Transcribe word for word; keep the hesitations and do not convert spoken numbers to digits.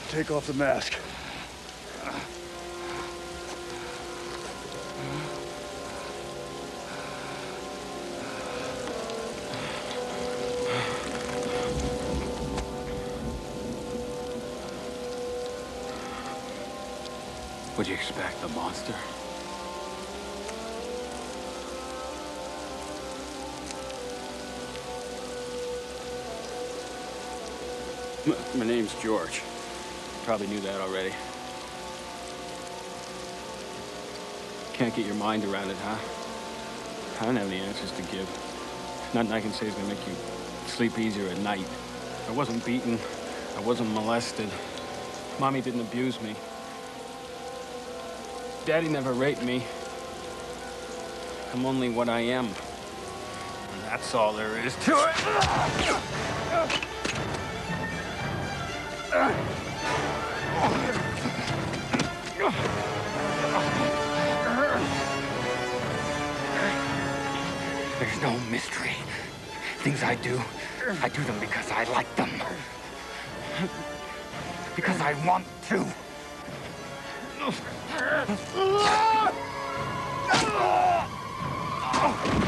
Take off the mask. What'd you expect, the monster? My name's George. Probably knew that already. Can't get your mind around it, huh? I don't have any answers to give. Nothing I can say is gonna make you sleep easier at night. I wasn't beaten. I wasn't molested. Mommy didn't abuse me. Daddy never raped me. I'm only what I am. And that's all there is to it. There's no mystery. Things I do, I do them because I like them. Because I want to. Oh!